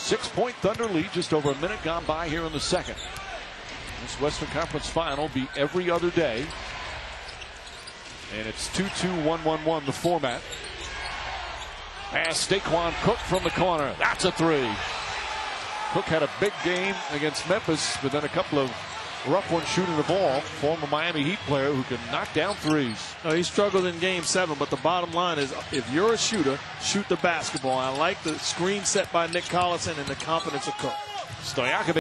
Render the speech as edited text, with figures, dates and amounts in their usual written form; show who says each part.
Speaker 1: 6-point Thunder lead, just over a minute gone by here in the second. This Western Conference final be every other day. And it's 2-2-1-1-1 the format. As Daquan Cook from the corner. That's a three. Cook had a big game against Memphis, but then a couple of rough ones shooting the ball. Former Miami Heat player who can knock down threes.
Speaker 2: He struggled in Game 7, but the bottom line is if you're a shooter, shoot the basketball. I like the screen set by Nick Collison and the confidence of Cook.
Speaker 1: Stojakovic